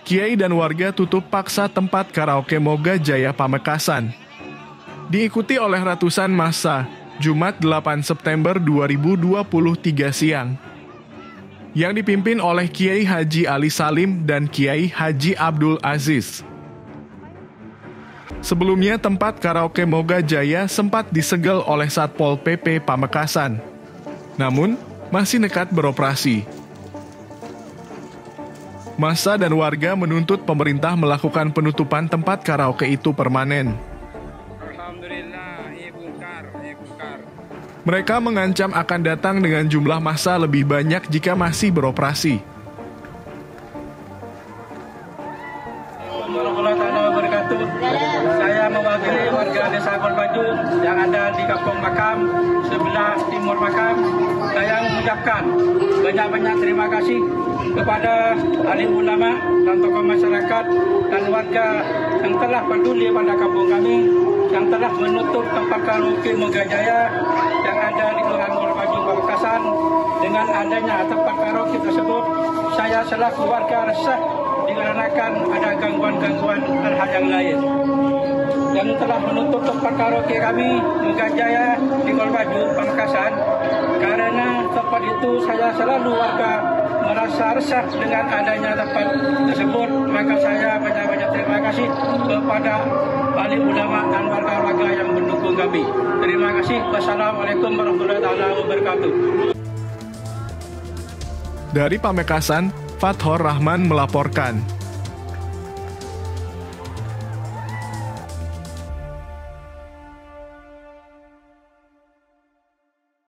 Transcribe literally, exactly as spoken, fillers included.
Kiai dan warga tutup paksa tempat karaoke Moga Jaya Pamekasan. Diikuti oleh ratusan massa, Jumat delapan September dua ribu dua puluh tiga siang. Yang dipimpin oleh Kiai Haji Ali Salim dan Kiai Haji Abdul Aziz. Sebelumnya tempat karaoke Moga Jaya sempat disegel oleh Satpol P P Pamekasan. Namun, masih nekat beroperasi. Massa dan warga menuntut pemerintah melakukan penutupan tempat karaoke itu permanen. Alhamdulillah, iya bongkar, iya bongkar. Mereka mengancam akan datang dengan jumlah massa lebih banyak jika masih beroperasi. Saya mewakili warga Desa Golbaju yang ada di Kampung Makam, sebelah timur Makam. Saya mengucapkan banyak-banyak terima kasih kepada alim ulama dan tokoh masyarakat dan warga yang telah peduli pada kampung kami, yang telah menutup tempat karaoke Moga Jaya yang ada di Kelurahan Golbaju, Pamekasan. Dengan adanya tempat karaoke tersebut, saya selaku warga resah dikarenakan ada gangguan-gangguan terhadap yang lain. Yang telah menutup tempat karaoke kami Moga Jaya di Golbaju, Pamekasan, karena tempat itu saya selalu warga merasa resah dengan adanya tempat tersebut. Maka saya banyak-banyak terima kasih kepada alim ulama dan warga-warga yang mendukung kami. Terima kasih. Wassalamualaikum warahmatullahi wabarakatuh. Dari Pamekasan, Fathor Rahman melaporkan.